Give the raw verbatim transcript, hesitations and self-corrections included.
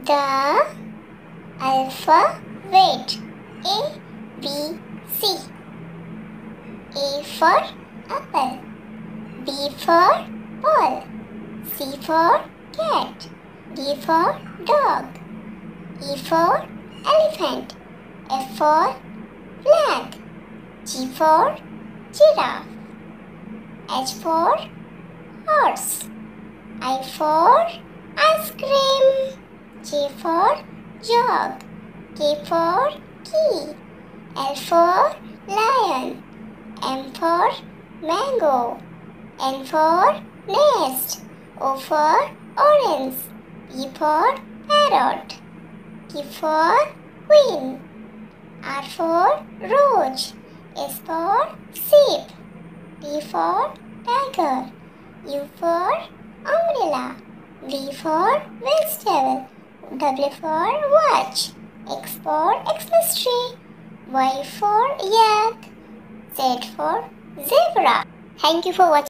The alphabet. A, B, C. A for apple. B for ball. C for cat. D for dog. E for elephant. F for flag. G for giraffe. H for horse. I for ice cream. J for jog. K for key. L for lion. M for mango. N for nest. O for orange. P for parrot. Q for queen. R for rose. S for sheep. T for tiger. U for umbrella. V for vegetable. W for watch. X for Xmas tree. Y for yak. Z for zebra. Thank you for watching.